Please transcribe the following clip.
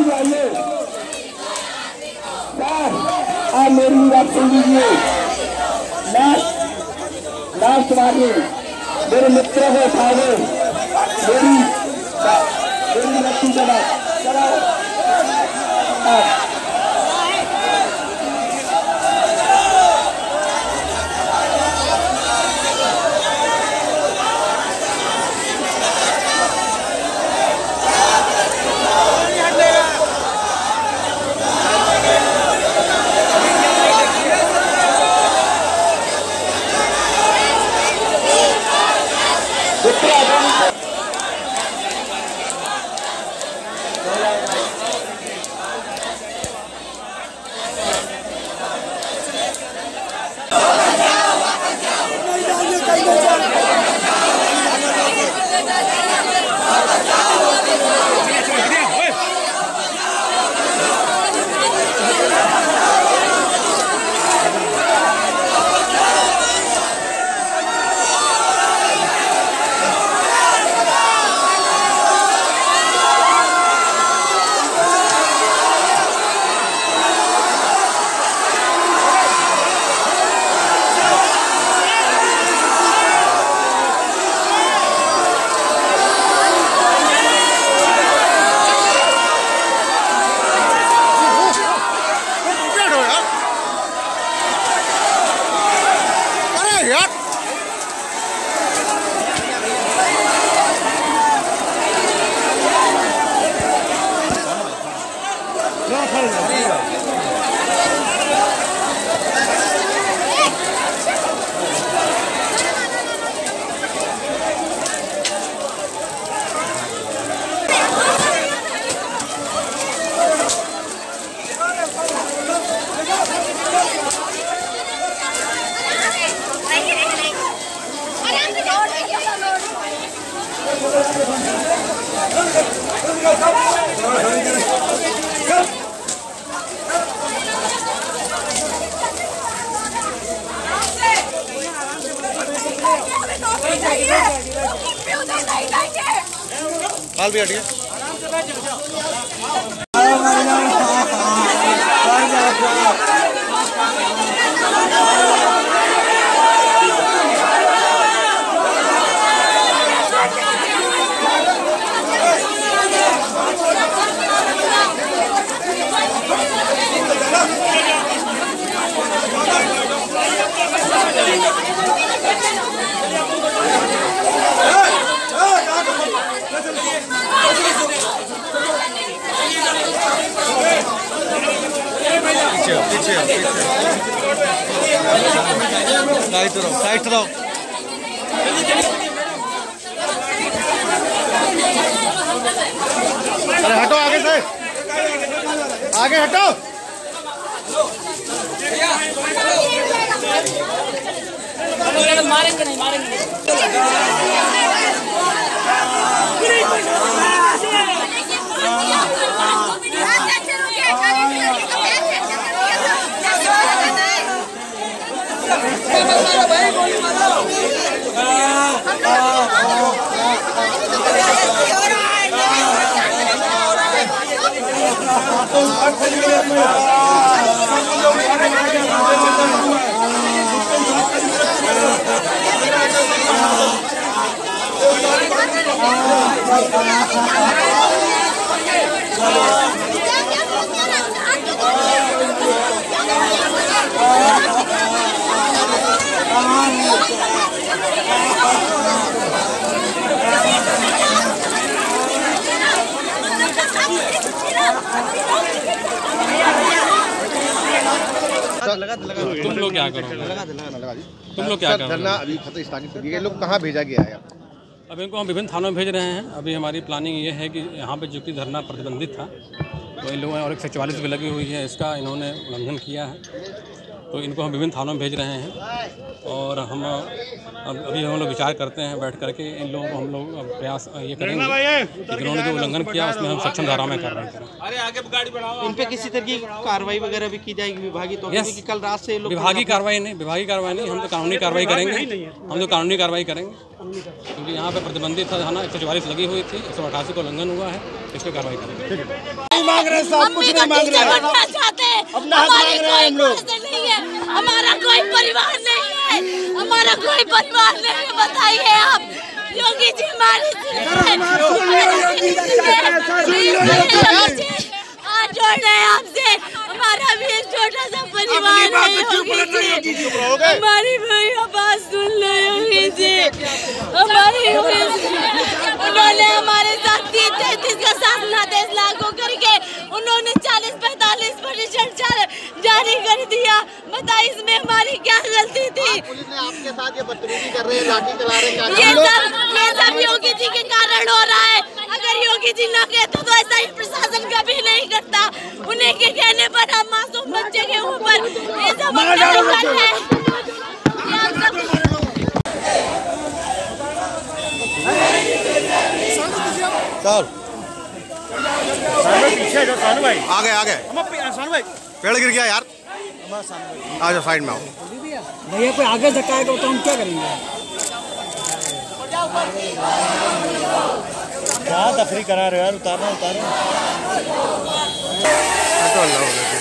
आइए आप मेरी बात सुन लीजिए। लास्ट वार्निंग, मेरे मित्रों को उठाओगे, मेरी व्यक्ति के बाद चलाओ। हाल भी हटिए। पीछे साइड रहो। अरे हटो आगे से, आगे हटो। मारेंगे नहीं, मारेंगे लगा तुम लोग क्या करोगे? लगा दी। तुम लोग क्या करोगे? धरना अभी खत्म स्थानीय कर दिए, लोग कहाँ भेजा गया है? अब इनको हम विभिन्न थानों में भेज रहे हैं। अभी हमारी प्लानिंग ये है कि यहाँ पे जो कि धरना प्रतिबंधित था तो इन लोगों ने और 144 भी लगी हुई है, इसका इन्होंने उल्लंघन किया है, तो इनको हम विभिन्न थानों में भेज रहे हैं। और हम अभी हम लोग विचार करते हैं बैठ करके इन लोगों को हम लोग प्रयास ये करेंगे कि जिन्होंने जो उल्लंघन किया उसमें हम सक्षम धारा में कार्रवाई करें। इन पे किसी तरह की कार्रवाई वगैरह भी की जाएगी विभागीय तौर पे? कल रात से लोग विभागीय कार्रवाई नहीं, हम तो कानूनी कार्रवाई करेंगे, हम तो कानूनी कार्रवाई करेंगे। क्योंकि यहाँ पे प्रतिबंधित था, थाना 144 लगी हुई थी, 188 को उल्लंघन हुआ है, इस पर कार्रवाई करेंगे। नहीं मांग रहे साहब, कुछ नहीं मांग रहे हैं, अपना हक मांग रहे हैं हम लोग। हमारा कोई परिवार नहीं है, हमारा कोई परिवार नहीं है, बताइए आप। योगी जी हमारे हाथ जोड़ रहे हैं आपसे, हमारा भी एक छोटा सा परिवार है योगी जी, हमारी भी आवाज सुन लो योगी जी। हमारी उन्होंने हमारे साथ 33 का शासनादेश लागू करके उन्होंने 40-45% जारी कर दिया। बताइए इसमें हमारी क्या गलती थी? पुलिस ने आपके साथ ये बदतमीजी कर रहे हैं, लाठी चला रहे हैं, ये सब योगी जी के कारण हो रहा है। अगर योगी जी ना कहते तो ऐसा ही प्रशासन कभी नहीं करता। उन्हीं के कहने पर हम मासूम बच्चे के ऊपर ये सब अत्याचार है। पीछे जो सानू भाई आ गए सानू भाई पेड़ गिर गया यार, आ जाओ साइड में आओ। भैया कोई आगे धक्काएगा तो हम क्या करेंगे? क्या तफरी करा रहे हो यार, उतारो तो अल्लाह